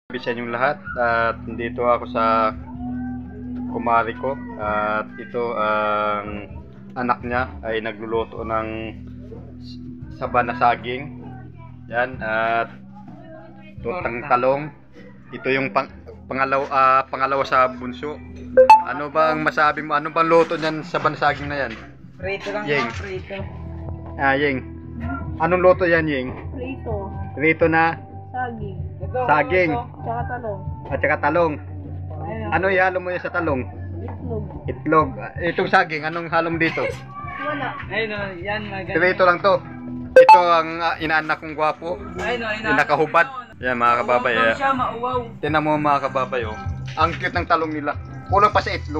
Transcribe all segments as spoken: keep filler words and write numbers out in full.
Sa inyong lahat at dito ako sa kumari ko at ito ang anak niya ay nagluluto ng saba na saging yan at tutang talong. Ito yung pang, pangalaw, uh, pangalawa sa bunso. Ano bang masabi mo? Ano bang luto niyan saba na saging na yan? Prito lang Yeng. mga prito. Ah, Yeng. Anong luto yan, Yeng? Prito, Prito na saging, Ito, saging tsaka talong, at saka talong. Ayun. Ano ihalo mo yan sa talong? itlog. Itlog. Itong saging, anong halong dito? Wala. Ayun o, yan maganda. Prito lang to. Ito ang uh, inaanak kong gwapo. Ayun o, Yung nakahubad. Yan mga kababay. Uwaw Eh. siya, mauwaw. Tinan mo mga kababay oh. Ang cute ng talong nila. Kulang pa sa itlog.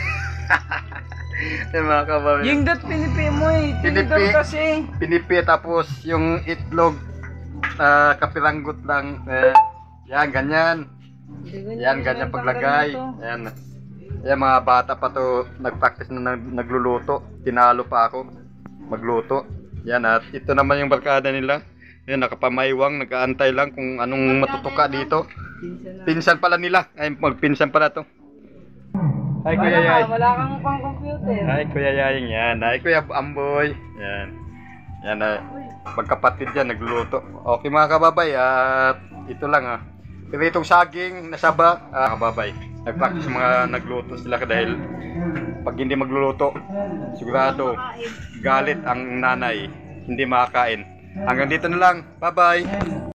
Yan mga kababay. Yung dot pinipi mo eh. Pinipi. Tinidor kasi. Pinipi tapos yung itlog uh, kapiranggot lang. Eh, yan ganyan. Yan ganyan paglagay. Yan. Yan mga bata pa to nag-practice na nag nagluluto. Tinalo pa ako magluto. Yan at ito naman yung barkada nila. Yan nakapamaywang, nag-aantay lang kung anong matutuka dito. Pinsan pala nila. Ay magpinsan pala to. Hi Kuya Wala Yay. ka, wala kang pang computer. Hi Kuya Yaying yan. Hi Kuya Amboy. Yan. Yan na magkapatid yan nagluluto. Okay mga kababay at ito lang ah. Pero itong saging nasaba ah, kababay. Nag-practice mga nagluto sila dahil pag hindi magluluto sigurado galit ang nanay. Hindi makakain. Hanggang dito na lang. Bye bye.